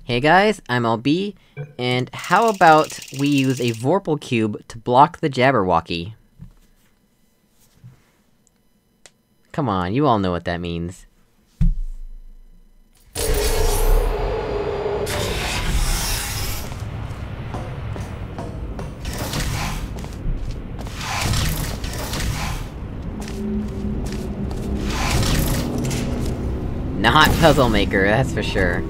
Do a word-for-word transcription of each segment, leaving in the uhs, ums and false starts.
Hey guys, I'm L B, and how about we use a Vorpal cube to block the Jabberwocky? Come on, you all know what that means. Not Puzzle Maker, that's for sure.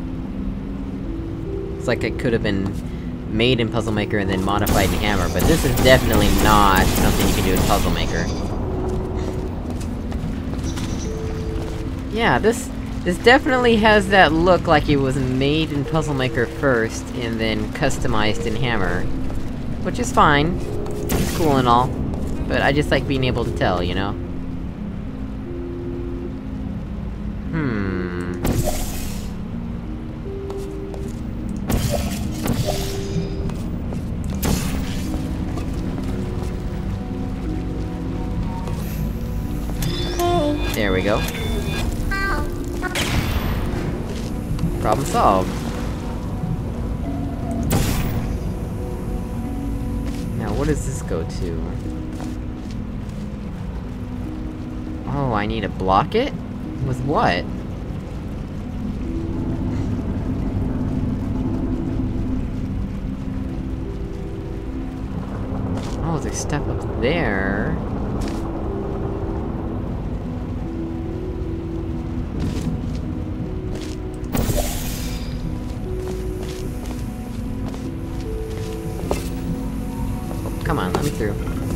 It's like it could've been made in Puzzle Maker and then modified in Hammer, but this is definitely not something you can do in Puzzle Maker. Yeah, this- this definitely has that look like it was made in Puzzle Maker first, and then customized in Hammer. Which is fine. It's cool and all. But I just like being able to tell, you know? Hmm... There we go. Problem solved. Now, what does this go to? Oh, I need to block it? With what? Oh, there's stuff up there. Come on, let me through.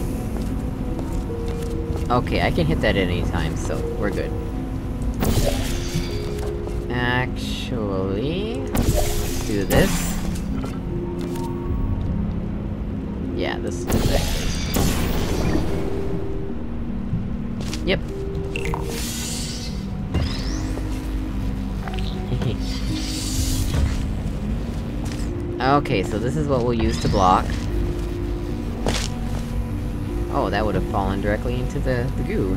Okay, I can hit that at any time, so we're good. Actually... let's do this. Yeah, this is exactly. Yep. Okay, so this is what we'll use to block. Oh, that would've fallen directly into the, the goo.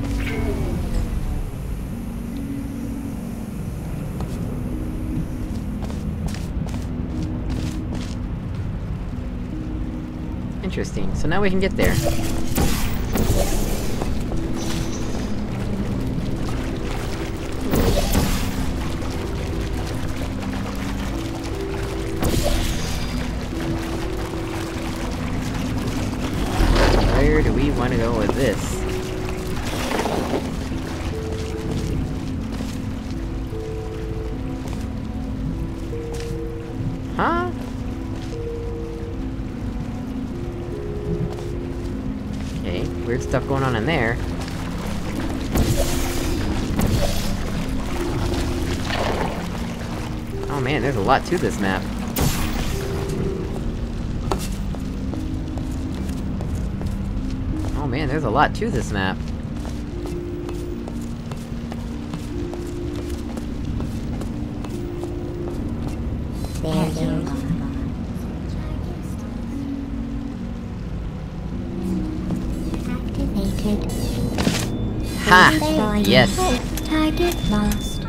Interesting, so now we can get there. Where do we want to go with this? Huh? Okay, weird stuff going on in there. Oh man, there's a lot to this map. Oh man, there's a lot to this map. Activated. Ha! Yes! Target lost.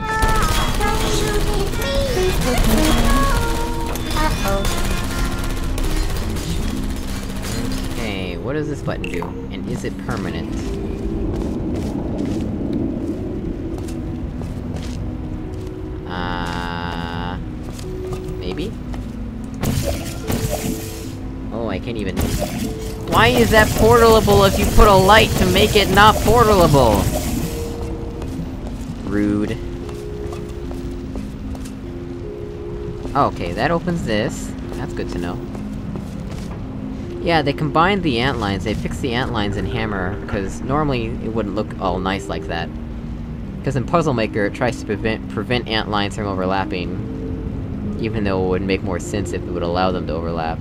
Okay, what does this button do? And is it permanent? Uh... Maybe? Oh, I can't even... Why is that portalable if you put a light to make it not portalable? Rude. Okay, that opens this. That's good to know. Yeah, they combined the ant lines, they fixed the ant lines in Hammer, cause normally it wouldn't look all nice like that. Cause in Puzzle Maker, it tries to prevent- prevent ant lines from overlapping. Even though it would make more sense if it would allow them to overlap.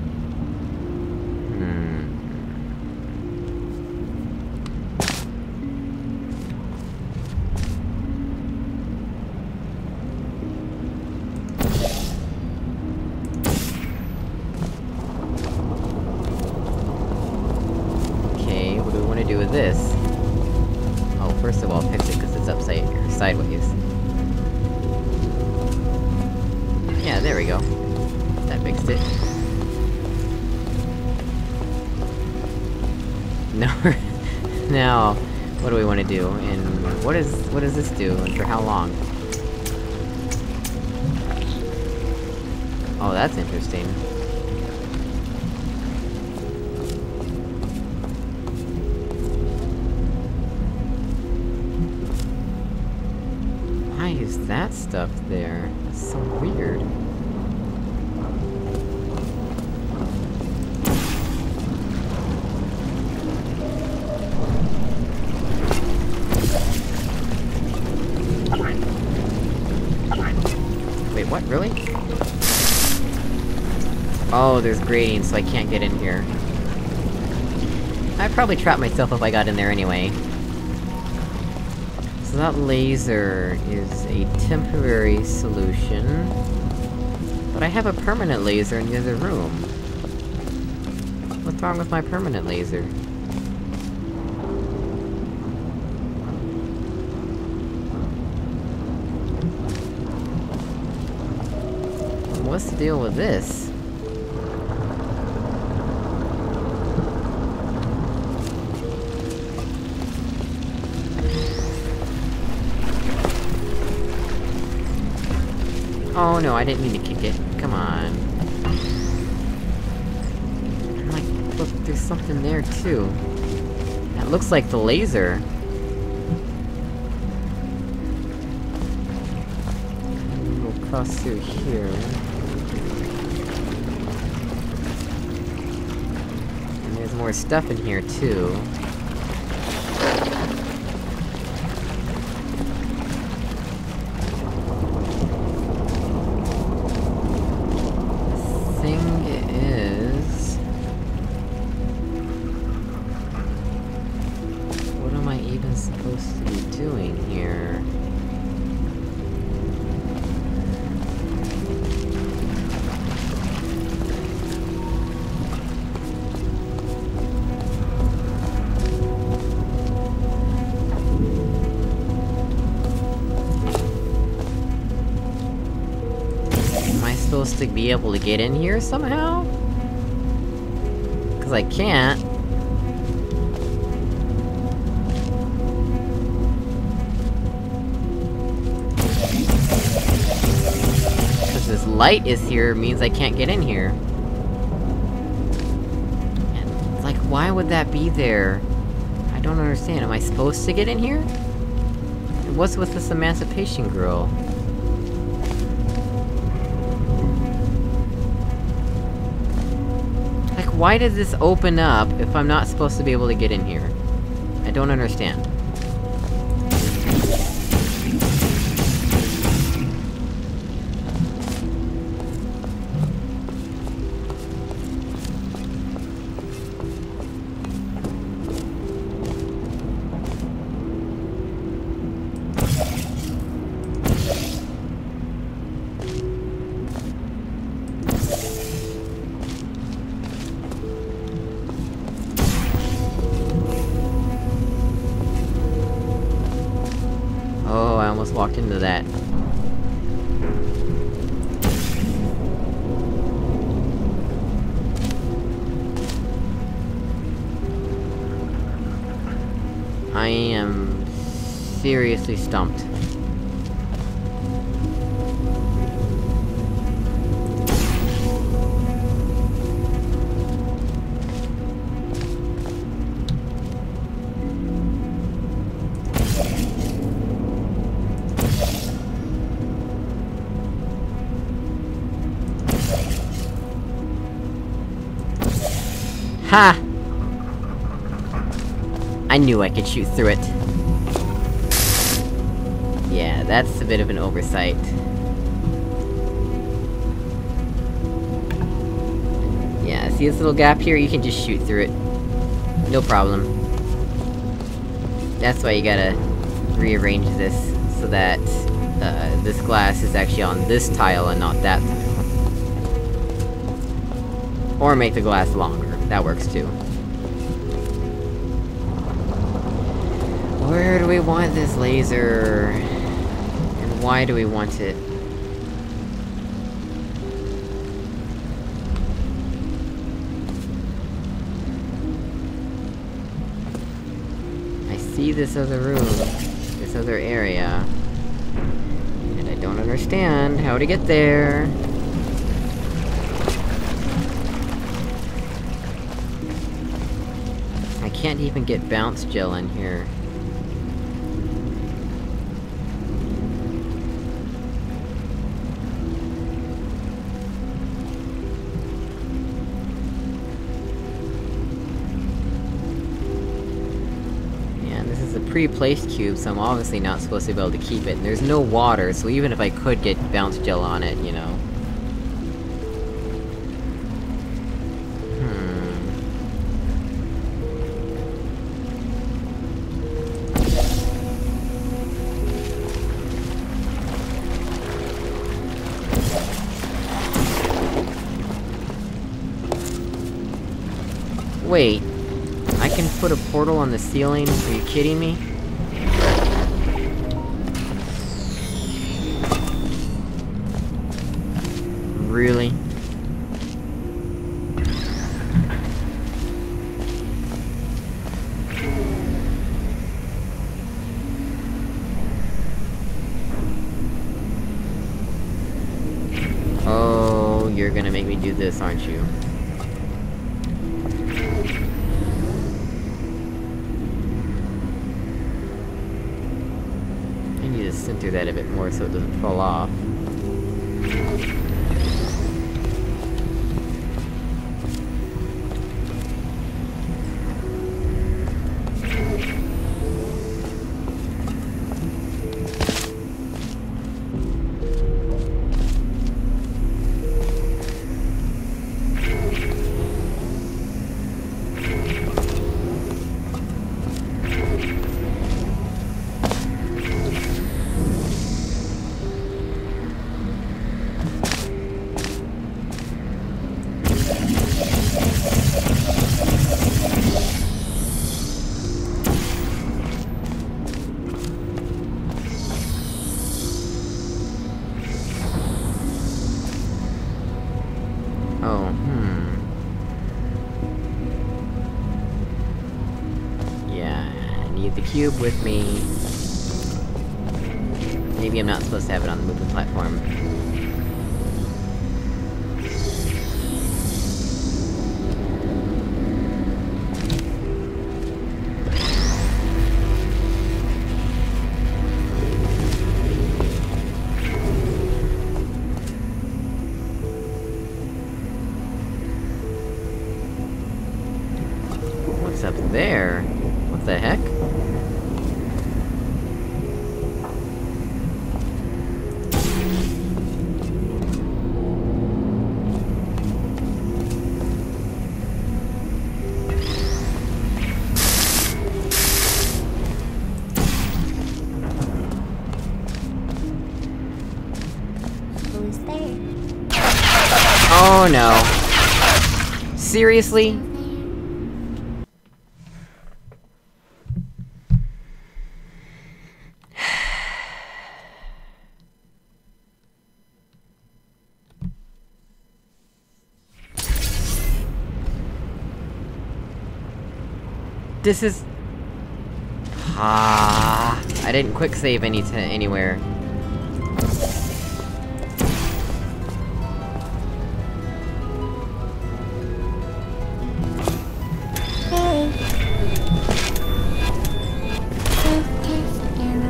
Do with this? Oh, first of all, fix it because it's upside sideways. Yeah, there we go. That fixed it. No, now, what do we want to do? And what is- what does this do, and for how long? Oh, that's interesting. Why is that stuff there? That's so weird. Wait, what? Really? Oh, there's grading, so I can't get in here. I'd probably trap myself if I got in there anyway. So that laser is a temporary solution... But I have a permanent laser in the other room. What's wrong with my permanent laser? What's the deal with this? Oh no, I didn't mean to kick it. Come on. I'm like, look, there's something there too. That looks like the laser. We'll cross through here. And there's more stuff in here too. Supposed to be doing here? Am I supposed to be able to get in here somehow? 'Cause I can't. This light is here means I can't get in here. And, like, why would that be there? I don't understand. Am I supposed to get in here? And what's with this emancipation girl? Like, why did this open up if I'm not supposed to be able to get in here? I don't understand. Oh, I almost walked into that. I am seriously stumped. Ha! I knew I could shoot through it. Yeah, that's a bit of an oversight. Yeah, see this little gap here? You can just shoot through it. No problem. That's why you gotta rearrange this, so that, uh, this glass is actually on this tile and not that tile. Or make the glass longer. That works too. Where do we want this laser? And why do we want it? see this other room, this other area. And I don't understand how to get there. I can't even get bounce gel in here. Pre-placed cube, so I'm obviously not supposed to be able to keep it, and there's no water, so even if I could get bounce gel on it, you know... Hmm... Wait... I can put a portal on the ceiling? Are you kidding me? Really? Oh, you're gonna make me do this, aren't you? I need to center that a bit more so it doesn't fall off. Oh, hmm... Yeah, I need the cube with me. Maybe I'm not supposed to have it on the moving platform. What's up there? What the heck? Who's there? Oh no. Seriously? This is... Ah, I didn't quick save any to anywhere. Hey. Test, test, error.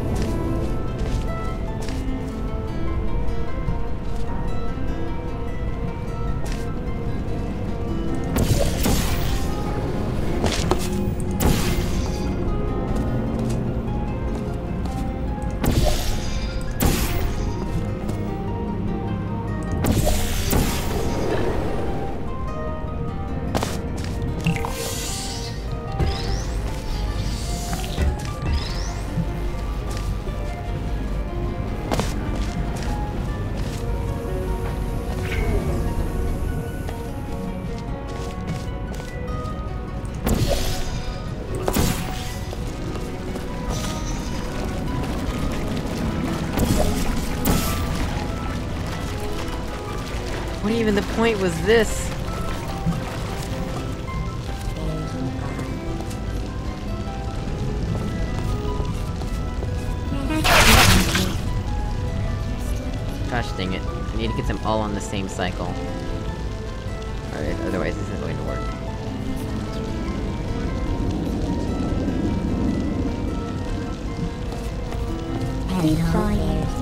What even the point was this? need to get them all on the same cycle. Alright, otherwise this isn't going to work. Destroyers.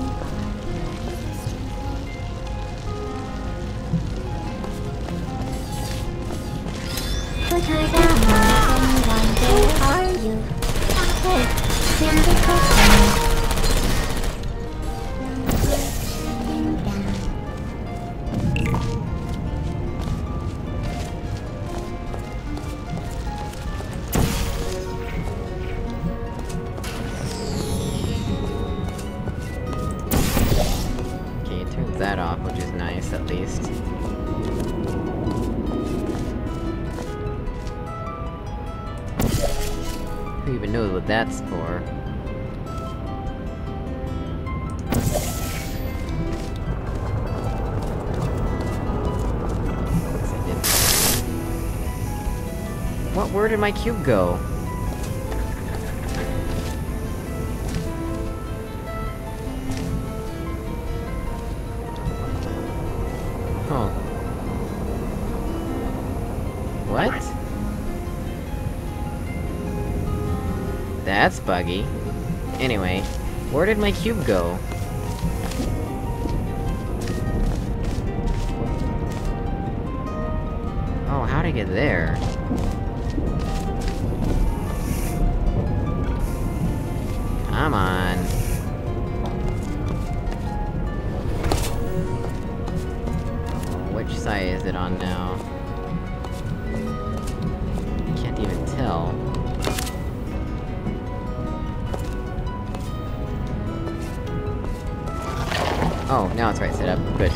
What are the and wonder are you? Syndicate Okay, it turns that off, which is nice, at least. Who even knows what that's for? Guess I did. What? Where did my cube go? Huh. What? That's buggy. Anyway, where did my cube go? Oh, how'd I get there? Come on. Which side is it on now? Can't even tell. Oh, now it's right set up. Good.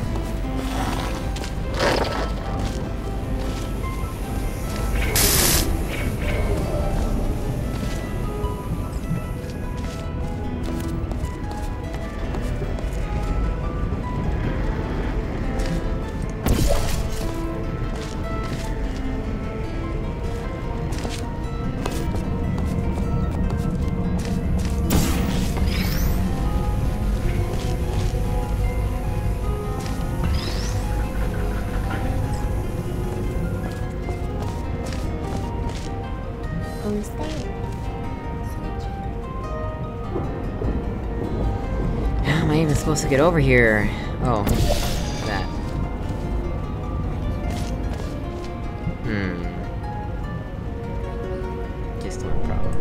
who's there? How am I even supposed to get over here? Oh. That. Hmm. Just one problem.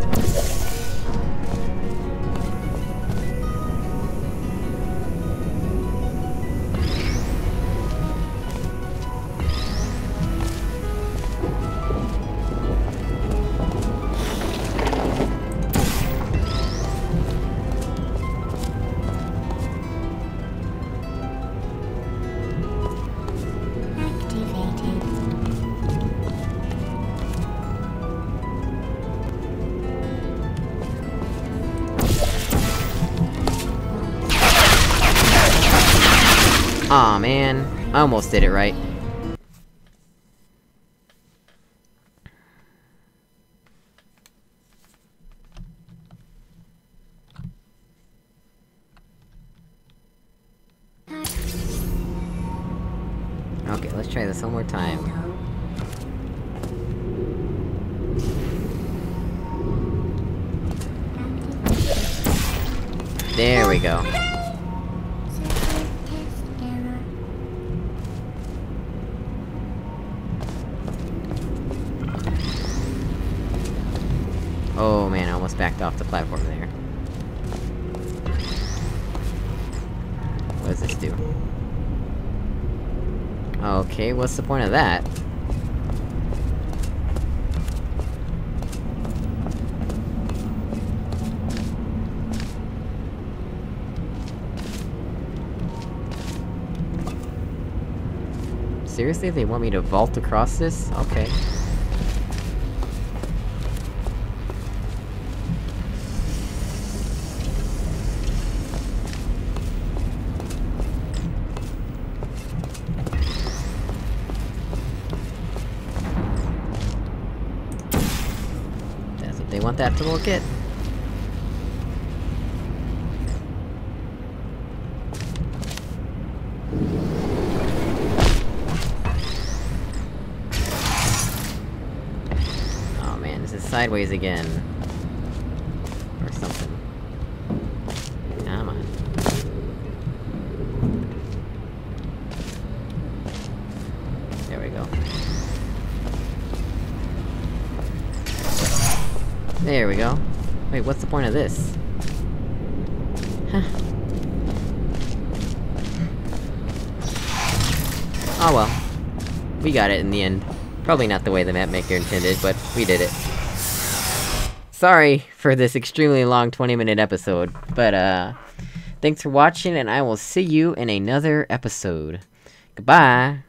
Aw, man. I almost did it right. Okay, let's try this one more time. There we go. Oh man, I almost backed off the platform there. What does this do? Okay, what's the point of that? Seriously, they want me to vault across this? Okay. They want that to look it. sideways again. Or something. Come on. There we go. There we go. Wait, what's the point of this? Huh. Oh well. We got it in the end. Probably not the way the map maker intended, but we did it. Sorry for this extremely long twenty minute episode, but uh... thanks for watching, and I will see you in another episode. Goodbye!